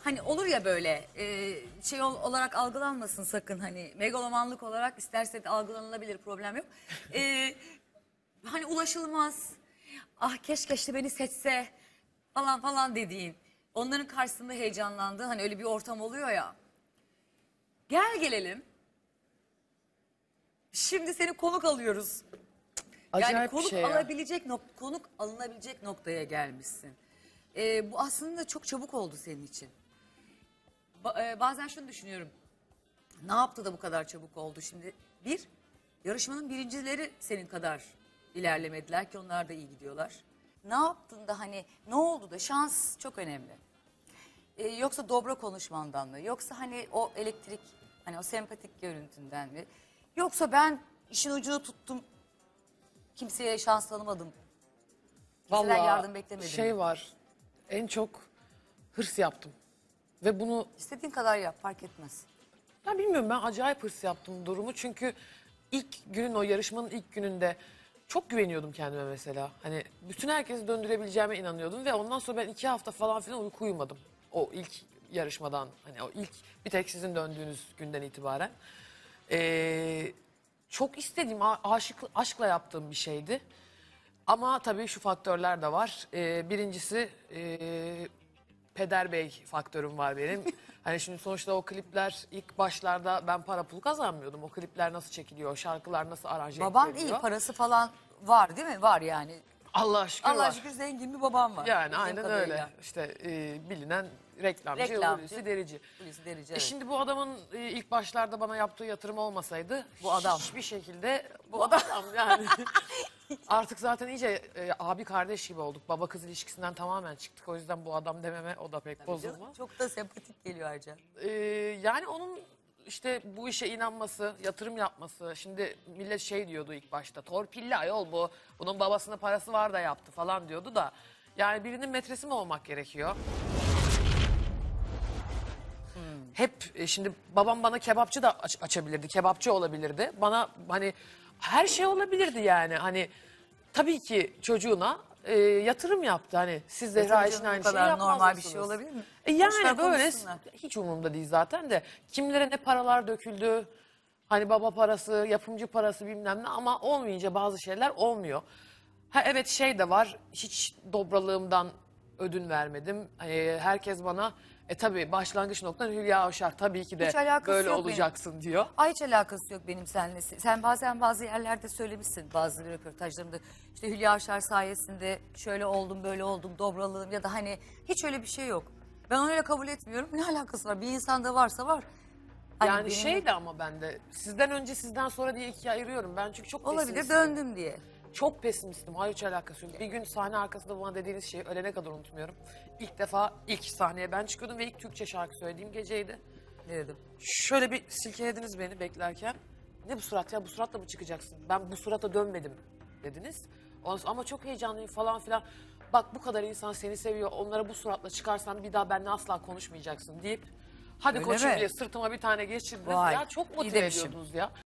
hani olur ya böyle şey olarak algılanmasın sakın, hani megalomanlık olarak isterse de algılanılabilir, problem yok. Hani ulaşılmaz, ah keşke işte beni seçse falan falan dediğin, onların karşısında heyecanlandığı hani öyle bir ortam oluyor ya. Gel gelelim. Şimdi seni konuk alıyoruz. Yani Acayip bir konuk şey ya. alabilecek konuk alınabilecek noktaya gelmişsin. Bu aslında çok çabuk oldu senin için. Bazen şunu düşünüyorum. Ne yaptı da bu kadar çabuk oldu şimdi? Bir, yarışmanın birincileri senin kadar ilerlemediler ki onlar da iyi gidiyorlar. Ne yaptın da hani ne oldu da şans çok önemli. Yoksa dobra konuşmandan mı? Yoksa hani o elektrik, hani o sempatik görüntünden mi? Yoksa ben işin ucunu tuttum, kimseye şans tanımadım, kimseden Vallahi yardım beklemedim. şey var, en çok hırs yaptım. Ve bunu İstediğin kadar yap, fark etmez. ben bilmiyorum, ben acayip hırs yaptım durumu. Çünkü ilk günün, o yarışmanın ilk gününde çok güveniyordum kendime mesela. Hani bütün herkesi döndürebileceğime inanıyordum ve ondan sonra ben 2 hafta falan filan uyku uyumadım. O ilk yarışmadan, hani o ilk bir tek sizin döndüğünüz günden itibaren. Çok istediğim, aşkla yaptığım bir şeydi. Ama tabii şu faktörler de var. Birincisi Peder Bey faktörüm var benim. Hani şimdi sonuçta o klipler ilk başlarda ben para pul kazanmıyordum. O klipler nasıl çekiliyor, şarkılar nasıl aranje Baban ediliyor. iyi, parası falan var değil mi? Var yani. Allah'a şükür Allah'a var. şükür zengin bir babam var. Yani Bildiğim aynen kadarıyla. öyle. İşte bilinen reklamcı, Reklamcı, Hulusi Derici. Hulusi Derici, evet. Şimdi bu adamın ilk başlarda bana yaptığı yatırım olmasaydı Bu adam. hiçbir şekilde bu adam yani artık zaten iyice abi kardeş gibi olduk. Baba kız ilişkisinden tamamen çıktık. O yüzden bu adam dememe o da pek bozulmaz. Çok da sempatik geliyor ayrıca. Yani onun işte bu işe inanması, yatırım yapması. Şimdi millet şey diyordu ilk başta. Torpilli ayol bu. Bunun babasının parası var da yaptı falan diyordu da. Yani birinin metresi mi olmak gerekiyor? Hep şimdi babam bana kebapçı da açabilirdi. Kebapçı olabilirdi. Bana hani her şey olabilirdi yani. Hani tabii ki çocuğuna yatırım yaptı. Hani siz Zehra için aynı Bu şeyi kadar yapmaz normal bir mısınız? şey olabilir mi? Yani Boşver böyle konuşsunlar. hiç umurumda değil zaten de. Kimlere ne paralar döküldü. Hani baba parası, yapımcı parası bilmem ne ama olmayınca bazı şeyler olmuyor. Ha evet şey de var. Hiç dobralığımdan ödün vermedim. Herkes bana tabii başlangıç noktan Hülya Avşar tabii ki de Hiç alakası böyle yok olacaksın diyor. Ay hiç alakası yok benim seninle. Sen bazen bazı yerlerde söylemişsin, bazı röportajlarında. İşte Hülya Avşar sayesinde şöyle oldum, böyle oldum, dobralığım ya da hani hiç öyle bir şey yok. Ben onu öyle kabul etmiyorum. Ne alakası var? Bir insanda varsa var. Hani Yani benim şey de ama ben de sizden önce sizden sonra diye ikiye ayırıyorum. Ben çünkü çok olabilir, pesimistim. döndüm diye. Çok pesimistim. Hayır hiç alakası yok. Bir gün sahne arkasında bana dediğiniz şeyi ölene kadar unutmuyorum. İlk defa ilk sahneye ben çıkıyordum ve ilk Türkçe şarkı söylediğim geceydi. Ne dedim? Şöyle bir silkelediniz beni beklerken. Ne bu surat ya, bu suratla mı çıkacaksın? Ben bu surata dönmedim dediniz. Ama çok heyecanlıyım falan filan. Bak bu kadar insan seni seviyor. Onlara bu suratla çıkarsan bir daha benimle asla konuşmayacaksın deyip hadi Öyle koçum mi? diye sırtıma bir tane geçirdiniz. Vay, Ya çok iyi motive demişim. ediyordunuz ya.